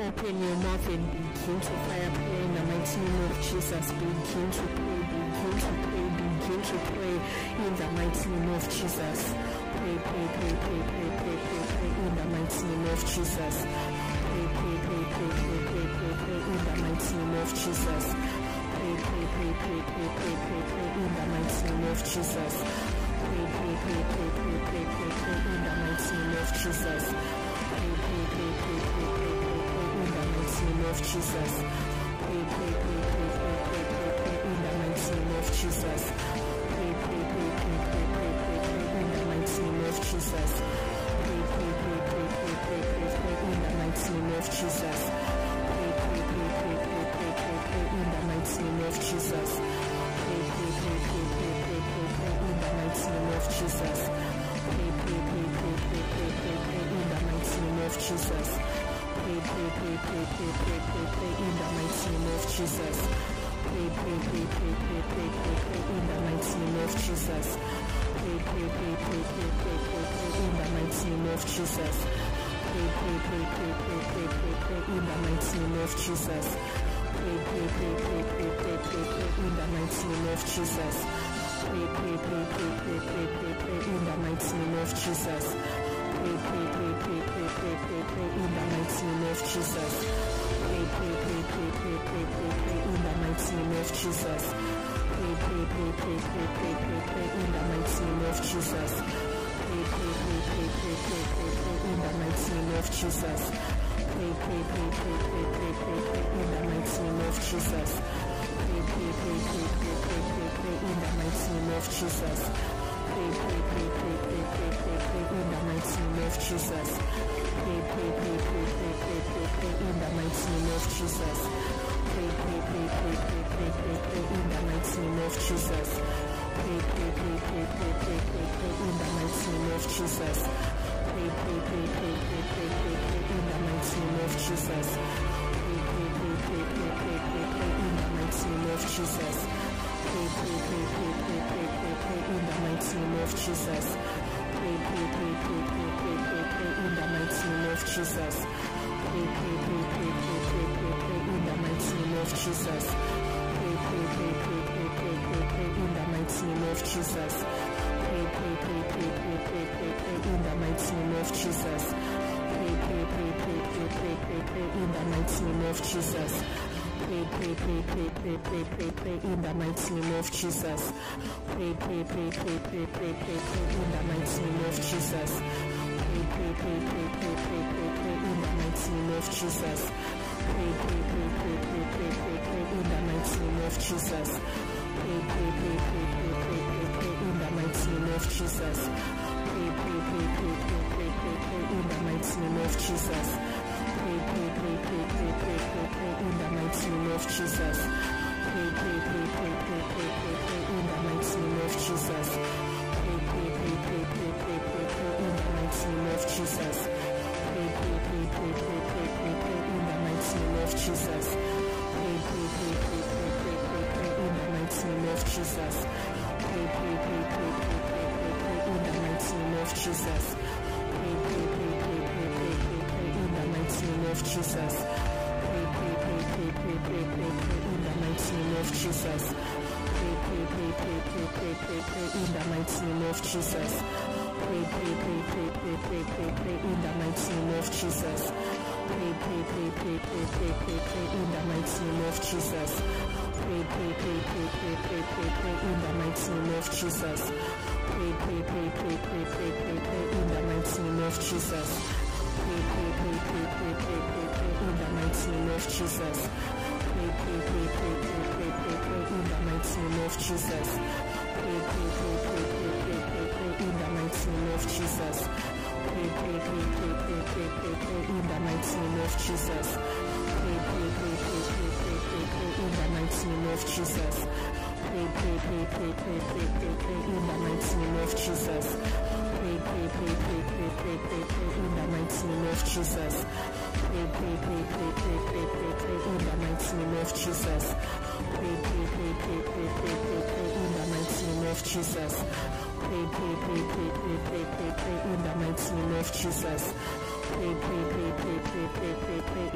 open your mouth and begin to fire prayer in the mighty name of Jesus. Begin to pray, begin to pray, begin to pray in the mighty name of Jesus. Pray, pray, pray, pray, pray, pray, pray, pray in the mighty name of Jesus. Pray, pray, pray, pray, pray, pray, pray, pray in the mighty name of Jesus. Pray, pray, pray, pray, pray, pray, pray, pray in the mighty name of Jesus. Pray, pray, pray, pray, pray, pray, pray, pray in the mighty name of Jesus. Pray, pray, pray, pray, pray, pray, pray, pray in the mighty name of Jesus. Pray, pray, pray, pray, pray, pray, pray, pray in the mighty name of Jesus. Pray, pray, pray, pray, pray, pray, pray, pray in the mighty name of Jesus. Pray, pray, pray, pray, pray, pray, pray, pray in the mighty name of Jesus. Pray, pray, pray, pray, pray, pray, pray, pray in the mighty name of Jesus. Pray, pray, pray, pray, pray, pray, pray, pray in the mighty name of Jesus. Pray, pray, pray, pray, pray, pray, pray, pray in the mighty name of Jesus. Pray, pray, pray, pray, pray, pray, pray, pray in the mighty name of Jesus. Pray, pray, pray, pray, pray, pray, pray, pray in the mighty name of Jesus. Pray, pray, pray, pray, pray, pray, pray, pray in the mighty name of Jesus. Pray, pray, pray, pray, pray, pray, pray, pray in the mighty name of Jesus. Pray, pray, pray, pray, pray, pray, pray, pray in the mighty name of Jesus. Pray, pray, pray, pray, pray, pray, pray, pray in the mighty name of Jesus. Pray, pray, pray, pray, pray, pray, pray, pray in the mighty name of Jesus. Pray, pray, pray, pray, pray, pray, pray, pray in the mighty name of Jesus. Pray, pray, pray, pray, pray, pray, pray, pray in the mighty name of Jesus. Pray, pray, pray, pray, pray, pray, pray, pray in the mighty name of Jesus. Pray, pray, pray, pray, pray, pray, pray, pray in the mighty name of Jesus. Pray, pray, pray, pray, pray, pray, pray, pray in the mighty name of Jesus. Pray, pray, pray, pray, pray, pray, pray, pray in the mighty name of Jesus. Pray, pray, pray, pray, pray, pray, pray, pray in the mighty name of Jesus. Pray, pray, pray, pray, pray, pray, pray, pray in the mighty name of Jesus. Pray, pray, pray, pray, pray, pray, pray, pray in the mighty name of Jesus. Pray, pray, pray, pray, pray, pray, pray, pray in the mighty name of Jesus. Pray, pray, pray, pray, pray, pray, pray, pray in the mighty name of Jesus. Pray, pray, pray, pray, pray, pray, pray, pray in the mighty name of Jesus. Pray, pray, pray, pray, pray, pray, pray, pray in the mighty name of Jesus. Pray, pray, pray, pray, pray, pray, pray, pray in the mighty name of Jesus. Pray, pray, pray, pray, pray, pray, pray, pray in the mighty name of Jesus. Pray, pray, pray, pray, pray, pray, pray, pray in the mighty name of Jesus. Pray, pray, pray, pray, pray, pray, pray, pray in the mighty name of Jesus. Pray, pray, pray, pray, pray, pray, pray, pray in the mighty name of Jesus. Pray, pray, pray, pray, pray, pray, pray, pray in the mighty name of Jesus. Pray, pray, pray, pray, pray, pray, pray, pray in the mighty name of Jesus. Pray, pray, pray, pray, pray, pray, pray, pray in the mighty name of Jesus. Pray, pray, pray, pray, pray, pray, pray, pray in the mighty name of Jesus. Pray, pray, pray, pray, pray, pray, pray, pray in the mighty name of Jesus. Pray, pray, pray, pray, pray, pray, pray, pray in the mighty name of Jesus. Pray, pray, pray, pray, pray, pray, pray, pray in the mighty name of Jesus. Pray, pray, pray, pray, pray, pray, pray, pray in the mighty name of Jesus. Pray, pray, pray, pray, pray, pray, pray, pray in the mighty name of Jesus. Pray, pray, pray, pray, pray, pray, pray, pray in the mighty name of Jesus. Pray, pray, pray, pray, pray, pray, pray, pray in the mighty name of Jesus. Pray, pray, pray, pray, pray, pray, pray, pray in the mighty name of Jesus. Pray, pray, pray, pray, pray, pray, pray, pray in the mighty name of Jesus. Pray, pray, pray, pray, pray, pray, pray, pray in the mighty name of Jesus. Pray, pray, pray, pray, pray, pray, pray, pray in the mighty name of Jesus. Pray, pray, pray, pray, pray, pray, pray, pray in the mighty name of Jesus. Pray, pray, pray, pray, pray, pray, pray, pray in the mighty name of Jesus. Pray, pray, pray, pray, pray, pray, pray, pray in the mighty name of Jesus. Pray, pray, pray, pray, pray, pray, pray, pray in the mighty name of Jesus. Pray, pray, pray, pray, pray, pray, pray, pray in the mighty name of Jesus. Pray, pray, pray, pray, pray, pray, pray, pray in the mighty name of Jesus. Pray, pray, pray, pray, pray, pray, pray, pray in the mighty name of Jesus. Pray, pray, pray, pray, pray, pray, pray, pray in the mighty name of Jesus. Pray, pray, pray, pray, pray, pray, pray, pray in the mighty name of Jesus. Pray, pray, pray, pray, pray, pray, pray, pray in the mighty name of Jesus. Pray, pray, pray, pray, pray, pray, pray, pray in the mighty name of Jesus. Pray, pray, pray, pray, pray, pray, pray, pray in the mighty name of Jesus. Pray, pray, pray, pray, pray, pray, pray, pray in the mighty name of Jesus. Pray, pray, pray, pray, pray, pray, pray, pray in the mighty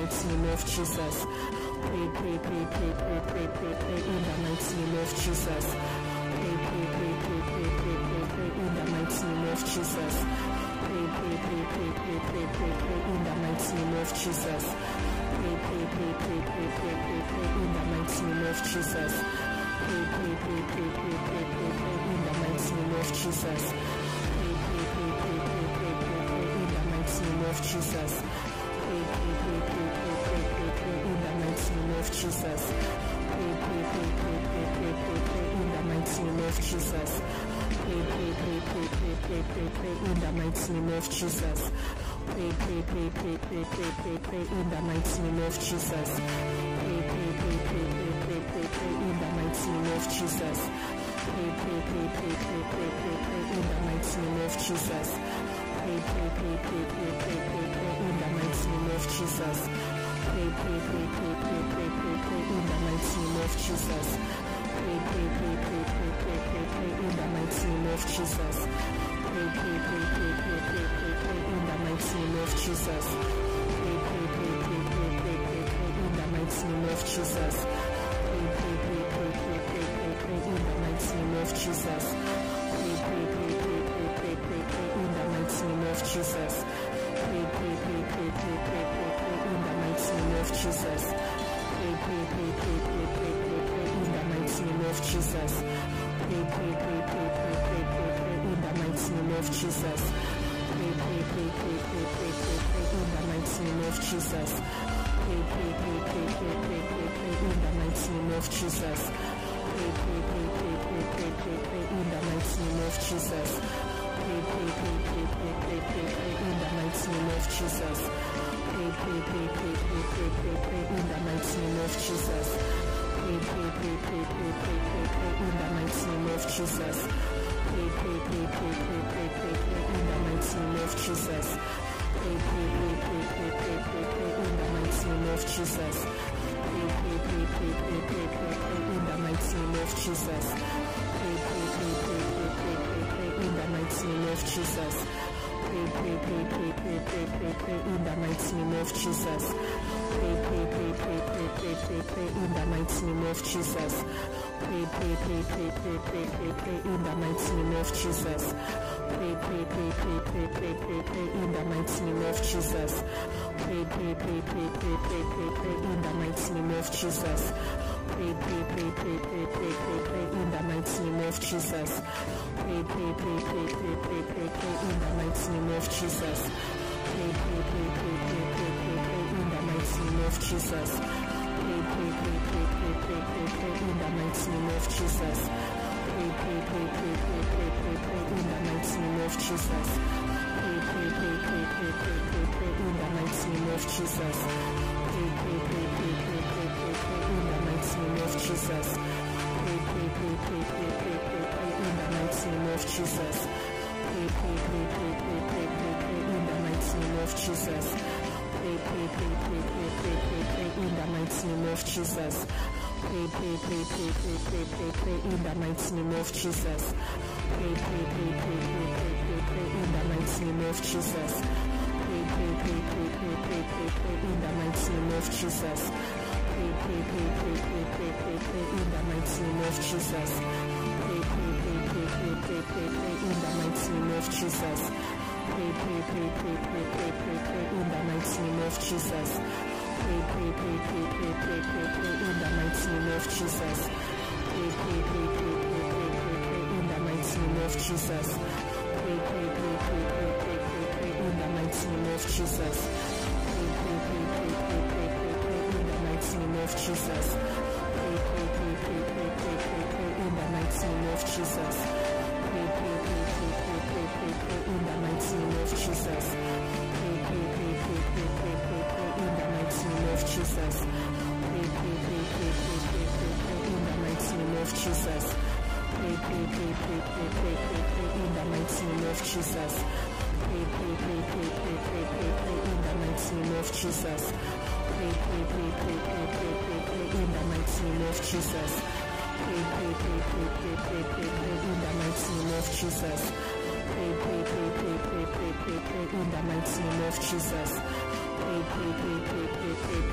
mighty name of Jesus. Pray, pray, pray, pray, pray, pray, pray, pray, in the mighty name of Jesus. Pray, pray, pray, pray, pray, pray, pray, pray, in the mighty name of Jesus. Pray, pray, pray, pray, pray, pray, pray, pray, in the mighty name of Jesus. Pray, pray, pray, pray, pray, pray, pray, pray, in the mighty name of Jesus. Pray, pray, pray, pray, pray, pray, pray, pray, in the mighty name of Jesus. Pray, pray, pray, pray, pray, pray, pray, pray, in the mighty name of Jesus. Pray, pray, pray, pray, pray, pray, pray, pray, in the mighty name of Jesus. Pray, pray, pray, pray, pray, pray, pray, pray, in the mighty name of Jesus. Pray, pray, pray, pray, pray, pray, pray, pray, in the mighty name of Jesus. Pray, pray, pray, pray, pray, pray, pray, pray, in the mighty name of Jesus. Pray, pray, pray, pray, pray, pray, pray, pray, in the mighty name of Jesus. Pray, pray, pray, pray, pray, pray, pray, pray, in the mighty name of Jesus. Pray, pray, pray, pray, pray, pray, pray, pray, in the mighty name of Jesus. Pray, pray, pray, pray, pray, pray, pray, pray, in the mighty name of Jesus. Pray, pray, pray, pray, pray, pray, pray, pray, in the mighty name of Jesus. Pray, pray, pray, pray, pray, pray, pray, pray, in the mighty name of Jesus. Pray, pray, pray, pray, pray, pray, pray, pray, in the mighty name of Jesus. Pray, pray, pray, pray, pray, pray, pray, pray, in the mighty name of Jesus. Pray, pray, pray, pray, pray, pray, pray, pray, in the mighty name of Jesus. Pray, pray, pray, pray, pray, pray, pray, pray, in the mighty name of Jesus. Pray, pray, pray, pray, pray, pray, pray, pray, in the mighty name of Jesus. Pray, pray, pray, pray, pray, pray, pray, pray, in the mighty name of Jesus. Pray, pray, pray, pray, pray, pray, pray, pray, in the mighty name of Jesus. Pray, pray, pray, pray, pray, pray, pray, pray, in the mighty name of Jesus. Pray, pray, pray, pray, pray, pray, pray, pray, in the mighty name of Jesus. Pray, pray, pray, pray, pray, pray, pray, pray, in the mighty name of Jesus. Pray, pray, pray, pray, pray, pray, pray, pray, in the mighty name of Jesus. Pray, pray, pray, pray, pray, pray, pray, pray, in the mighty name of Jesus. Pray, pray, pray, pray, pray, pray, pray, pray, in the mighty name of Jesus. Pray, pray, pray, pray, pray, pray, pray, pray, in the mighty name of Jesus. Pray, pray, pray, pray, pray, pray, pray, pray, in the mighty name of Jesus. Pray, pray, pray, pray, pray, pray, pray, pray, in the mighty name of Jesus. Pray, pray, pray, pray, pray, pray, pray, pray, in the mighty name of Jesus. Pray, pray, pray, pray, pray, pray, pray, pray, in the mighty name of Jesus. Pray, pray, pray, pray, pray, pray, pray, pray, in the mighty name of Jesus. Pray, pray, pray, pray, pray, pray, pray, pray, in the mighty name of Jesus. Pray, pray, pray, pray, pray, pray, pray, pray, in the mighty name of Jesus. Pray, pray, pray, pray, pray, pray, pray, pray, in the mighty name of Jesus. Pray, pray, pray, pray, pray, pray, pray, pray, in the mighty name of Jesus. Pray, pray, pray, pray, pray, pray, pray, pray, in the mighty name of Jesus. Pray, pray, pray, pray, pray, pray, pray, pray, in the mighty name of Jesus. Pray, pray, pray, pray, pray, pray, pray, pray, in the mighty name of Jesus. Pray, pray, pray, pray, pray, pray, pray, pray, in the mighty name of Jesus. Pray, pray, pray, pray, pray, pray, pray, pray, in the mighty name of Jesus. Pray, pray, pray, pray, pray, pray, pray, pray, in the mighty name of Jesus. Pray, pray, pray, pray, pray, pray, pray, pray, in the mighty name of Jesus. Pray, pray, pray, pray, pray, pray, pray, pray, in the mighty name of Jesus. Pray, pray, pray, pray, pray, pray, pray, pray, in the mighty name of Jesus. Pray, pray, pray, pray, pray, pray, pray, pray, in the mighty name of Jesus. Pray, pray, pray, pray, pray, pray, pray, pray, in the mighty name of Jesus. Pray, pray, pray, pray, pray, pray, pray, pray, in the mighty name of Jesus. Pray, pray, pray, pray, pray, pray, pray, pray, in the mighty name of Jesus. Pray, pray, pray, pray, pray, pray, pray, pray, in the mighty name of Jesus. Pray, pray, pray, pray, pray, pray, pray, pray, in the mighty name of Jesus. Pray, pray, pray, pray, pray, pray, pray, pray, in the mighty name of Jesus. Pray, pray, pray, pray, pray, pray, pray, pray, in the mighty name of Jesus. Pray, pray, pray, pray, pray, pray, pray, pray, in the mighty name of Jesus. Pray, pray, pray, pray, pray, pray, pray, pray, in the mighty name of Jesus. Pray, pray, pray, pray, pray, pray, pray, pray, in the mighty name of Jesus. Pray, pray, pray, pray, pray, pray, pray, pray, in the mighty name of Jesus. Pray, pray, pray, pray, pray, pray, pray, pray, in the mighty name of Jesus. Pray, pray, pray, pray, pray, pray, pray, pray, in the mighty name of Jesus. Pray, pray, pray, pray, pray, pray, pray, pray, in the mighty name of Jesus. Pray, pray, pray, pray, pray, pray, pray, pray, in the mighty name of Jesus. Pray, pray, pray, pray, pray, pray, pray, pray, in the mighty name of Jesus. Pray, pray, pray, pray, pray, pray, pray, pray, in the mighty name of Jesus. Pray, pray, pray, pray, pray, pray,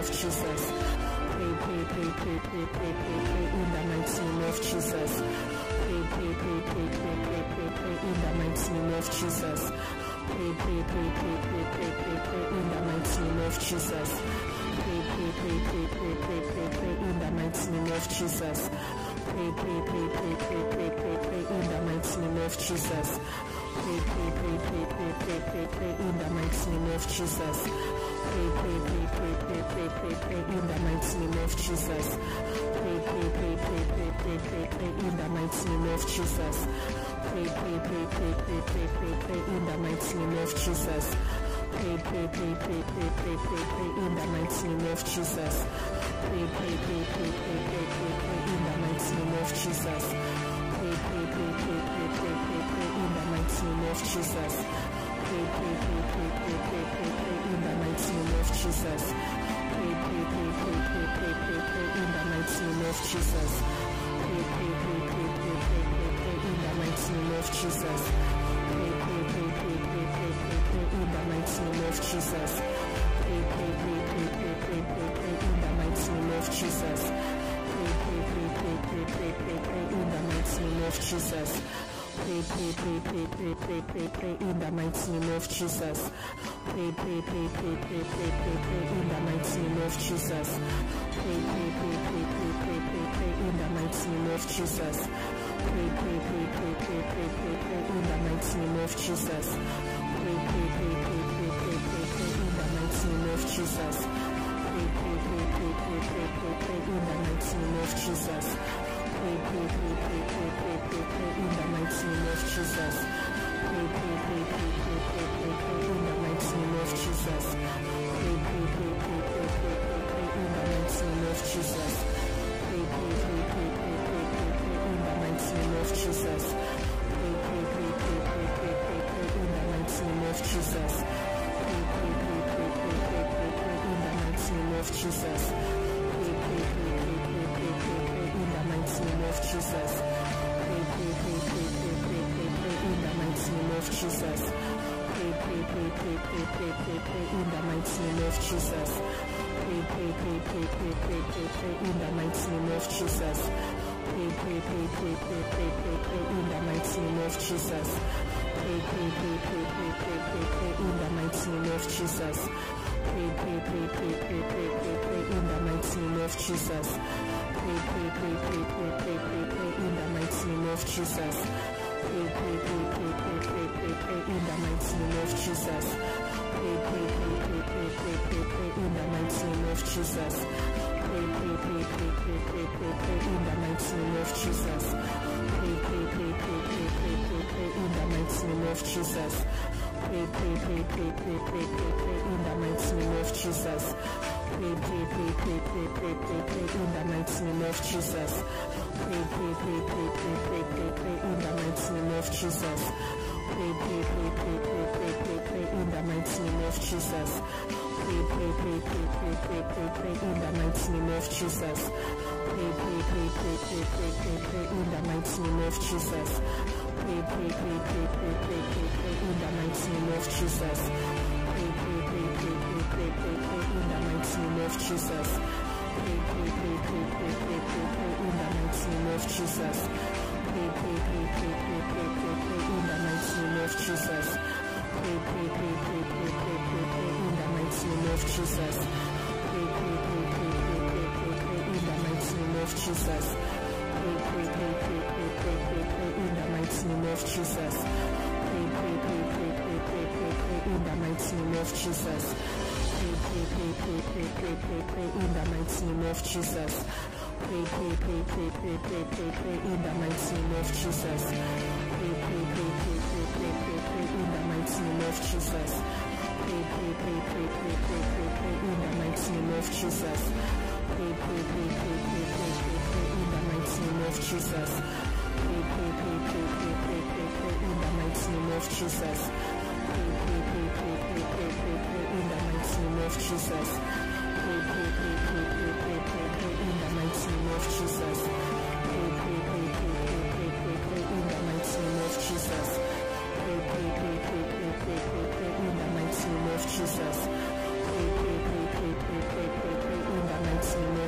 Jesus. Pray, pray, pray, pray, pray, pray, pray, pray in the mighty name of Jesus. Pray, pray, pray, pray, pray, pray, pray, pray in the mighty name of Jesus. Pray, pray, pray, pray, pray, pray, pray, pray in the mighty name of Jesus. Pray, pray, pray, pray, pray, pray, pray, pray in the mighty name of Jesus. Pray, pray, pray, pray, pray, pray, pray, pray in the mighty name of Jesus. Pray, pray, pray, pray, pray, pray, pray, pray in the mighty name of Jesus. Pray, pray, pray, pray, pray, pray, pray, pray in the mighty name of Jesus. Pray, pray, pray, pray, pray, pray, pray, pray in the mighty name of Jesus. Pray, pray, pray, pray, pray, pray, pray, pray in the mighty name of Jesus. Pray, pray, pray, pray, pray, pray, pray, pray in the mighty name of Jesus. Pray, pray, pray, pray, pray, pray, pray, pray in the mighty name of Jesus. Pray, pray, pray, pray, pray, pray, pray, pray in the mighty name of Jesus. Pray, pray, pray, pray, pray, pray, pray, pray in the mighty name of Jesus. Pray, pray, pray, pray, pray, pray, pray, pray in the mighty name of Jesus. Pray, pray, pray, pray, pray, pray, pray, pray in the mighty name of Jesus. Pray, pray, pray, pray, pray, pray, pray, pray in the mighty name of Jesus. Pray, pray, pray, pray, pray, pray, pray, pray in the mighty name of Jesus. Pray, pray, pray, pray, pray, pray, pray, pray in the mighty name of Jesus. Pray, pray, pray, pray, pray, pray, pray, pray in the mighty name of Jesus. Pray, pray, pray, pray, pray, pray, pray, pray in the mighty name of Jesus. Pray, pray, pray, pray, pray, pray, pray, pray in the mighty name of Jesus. Pray, pray, pray, pray, pray, pray, pray, pray in the mighty name of Jesus. Pray, pray, pray, pray, pray, pray, pray, pray in the mighty name of Jesus. Pray, pray, pray, pray, pray, pray, pray, pray in the mighty name of Jesus. Pray, pray, pray, pray, pray, pray, pray, pray in the mighty name of Jesus. Pray, pray, pray, pray, pray, pray, pray, pray in the mighty name of Jesus. Pray, pray, pray, pray, pray, pray, pray, pray in the mighty name of Jesus. Pray, pray, pray, pray, pray, pray, pray, pray in the mighty name of Jesus. Pray, pray, pray, pray, pray, pray, pray, pray in the mighty name of Jesus. Pray, pray, pray, pray, pray, pray, pray, pray in the mighty name of Jesus. Pray, pray, pray, pray, pray, pray, pray, pray in the mighty name of Jesus. Pray, pray, pray, pray, pray, pray, pray, pray in the mighty name of Jesus. Pray, pray, pray, pray, pray, pray, pray, pray in the mighty name of Jesus. Pray, pray, pray, pray, pray, pray, pray, pray in the mighty name of Jesus. Pray, pray, pray, pray, pray, pray, pray, pray in the mighty name of Jesus. Pray, pray, pray, pray, pray, pray, pray, pray in the mighty name of Jesus. Pray, pray, pray, pray, pray, pray, pray, pray in the mighty name of Jesus. Pray, pray, pray, pray, pray, pray, pray, pray in the mighty name of Jesus. Pray, pray, pray, pray, pray, pray, pray, pray in the mighty name of Jesus. Pray, pray, pray, pray, pray, pray, pray, pray in the mighty name of Jesus. Pray, pray, pray, pray, pray, pray, pray, pray in the mighty name of Jesus. Pray, pray, pray, pray, pray, pray, pray, pray in the mighty name of Jesus. Pray, pray, pray, pray, pray, pray, pray, pray in the mighty name of Jesus. Pray, pray, pray, pray, pray, pray, pray, pray in the mighty name of Jesus. Pray, pray, pray, pray, pray, pray, pray, pray in the mighty name of Jesus. Pray, pray, pray, pray, pray, pray, pray, pray in the mighty name of Jesus. Pray, pray, pray, pray, pray, pray, pray, pray in the mighty name of Jesus. Pray, pray, pray, pray, pray, pray, pray, pray in the mighty name of Jesus. Pray, pray, pray, pray, pray, pray, pray, pray in the mighty name of Jesus. Pray, pray, pray, pray, pray, pray, pray, pray in the mighty name of Jesus. Pray, pray, pray, pray, pray, pray, pray, pray in the mighty name of Jesus. Pray, pray, pray, pray, pray, pray, pray, pray in the mighty name of Jesus. Pray, pray, pray, pray, pray, pray, pray, pray in the mighty name of Jesus. Pray, pray, pray, pray, pray, pray, pray, pray in the mighty name of Jesus. Pray, pray, pray, pray, pray, pray, pray, pray in the mighty name of Jesus. Pray, pray, pray, pray, pray, pray, pray, pray in the mighty name of Jesus. Pray, pray, pray, pray, pray, pray, pray, pray in the mighty name of Jesus. Pray, pray, pray, pray, pray, pray, pray, pray in the mighty name of Jesus. Pray, pray, pray, pray, pray, pray, pray, pray in the mighty name of Jesus. Pray, pray, pray, pray, pray, pray, pray, pray in the mighty name of Jesus. Pray, pray, pray, pray, pray, pray, pray, pray in the mighty name of Jesus. Pray, pray, pray, pray, pray, pray, pray, pray in the mighty name of Jesus. Pray, pray, pray, pray, pray, pray, pray, pray in the mighty name of Jesus. Pray, pray, pray, pray, pray, pray, pray, pray in the mighty name of Jesus. Pray, pray, pray, pray, pray, pray, pray, pray in the mighty name of Jesus. Pray, pray, pray, pray, pray, pray, pray, pray in the mighty name of Jesus. Pray, pray, pray, pray, pray, pray, pray, pray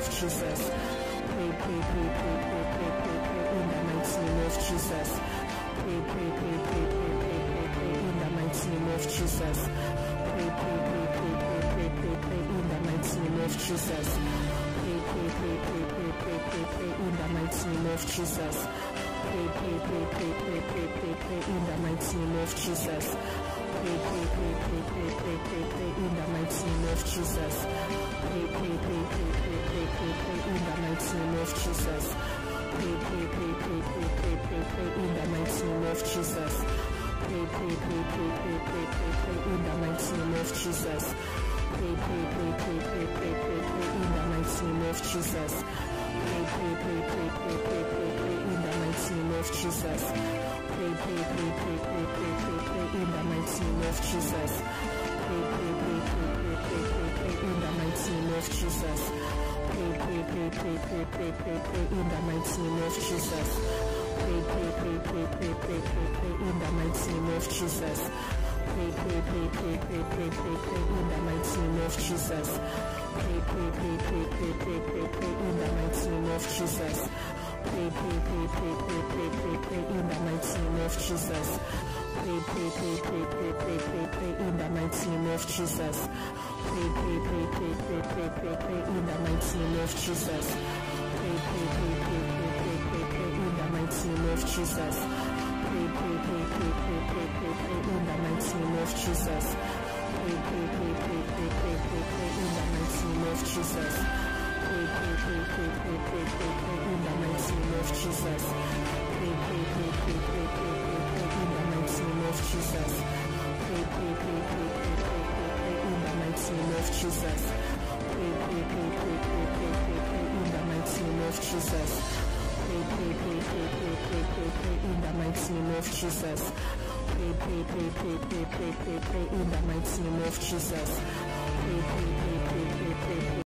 of Jesus. Pray, pray, pray, pray, pray, pray, pray, pray, in the mighty name of Jesus. Pray, pray, pray, pray, pray, pray, pray, pray, in the mighty name of Jesus. Pray, pray, pray, pray, pray, pray, pray, pray, in the mighty name of Jesus. Pray, pray, pray, pray, pray, pray, pray, pray, in the mighty name of Jesus. Pray, pray, pray, pray, pray, pray, pray, pray, in the mighty name of Jesus. Pray, pray, pray, pray, pray, pray, pray, pray, in the mighty name of Jesus. Pray, pray, pray, pray, pray, pray, pray, pray, in the mighty name of Jesus. Pray, pray, pray, pray, pray, pray, pray, pray, in the mighty name of Jesus. Pray, pray, pray, pray, pray, pray, pray, pray, in the mighty name of Jesus. Pray, pray, pray, pray, pray, pray, pray, pray, in the mighty name of Jesus. Pray, pray, pray, pray, pray, pray, pray, pray, in the mighty name of Jesus. Pray, pray, pray, pray, pray, pray, pray, pray, in the mighty name of Jesus. Pray, pray, pray, pray, pray, pray, pray, pray, in the mighty name of Jesus. Pray, pray, pray, pray, pray, pray, pray, pray, in the mighty name of Jesus. Pray, pray, pray, pray, pray, pray, pray, pray, in the mighty name of Jesus. Pray, pray, pray, pray, pray, pray, pray, pray, in the mighty name of Jesus. Pray, pray, pray, pray, pray, pray, pray, pray, in the mighty name of Jesus. Pray, pray, pray, pray, pray, pray, pray, pray, in the mighty name of Jesus. Pray, pray, pray, pray, pray, pray, pray, pray, in the mighty name of Jesus. Pray, pray, pray, pray, pray, pray, pray, pray, in the mighty name of Jesus. Pray, pray, pray, pray, pray, pray, pray, pray, in the mighty name of Jesus. Pray, pray, pray, pray, pray, pray, pray, pray, in the mighty name of Jesus. Pray, pray, pray, pray, pray, pray, pray, pray, in the mighty name of Jesus. Pray, pray, pray, pray, pray, pray, pray, pray, in the mighty name of Jesus. Pray, pray, pray, pray, pray, pray, pray, pray, in the mighty name of Jesus. Pray, pray, pray, pray, pray, pray, pray, pray, in the mighty name of Jesus. Pray, pray, pray, pray, pray, pray, pray, pray, in the mighty name of Jesus. Pray, pray, pray, pray, pray, pray, pray, pray, in the mighty name of Jesus. Pray, pray, pray, pray, pray, pray, pray, pray, in the mighty name of Jesus. Pray, pray, pray, pray, pray, pray, pray.